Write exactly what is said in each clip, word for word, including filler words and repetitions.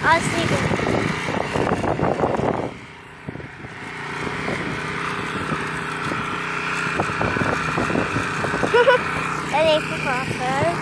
Az igen. Elég kuka föl.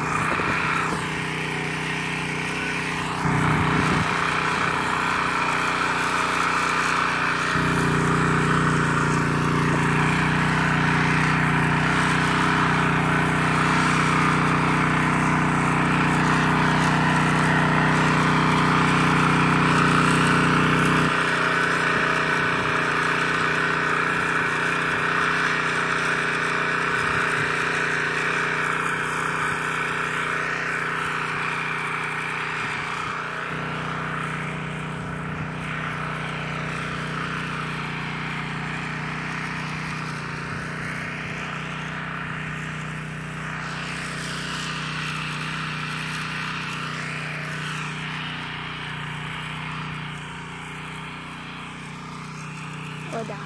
Oda.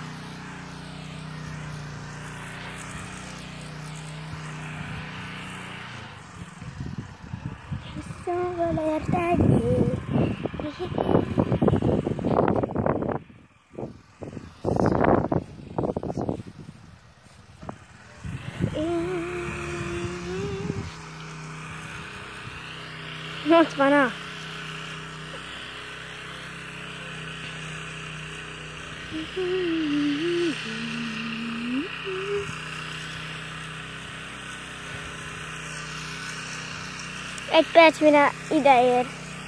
Szóval érted? Ott van a... Egy perc, mire ideér.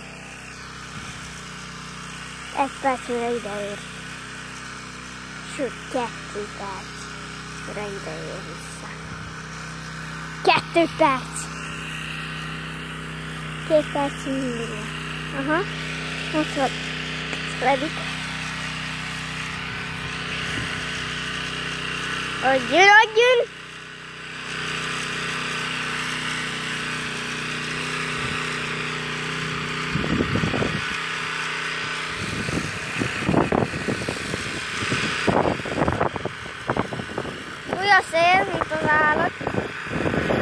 Egy perc, mire ideér. Sőt, kettő perc, mire ideér vissza. Kettő perc! Két perc mindig. Aha, ott van. Ledik. Adjön, adjön! Fúj a szél, mint az állat.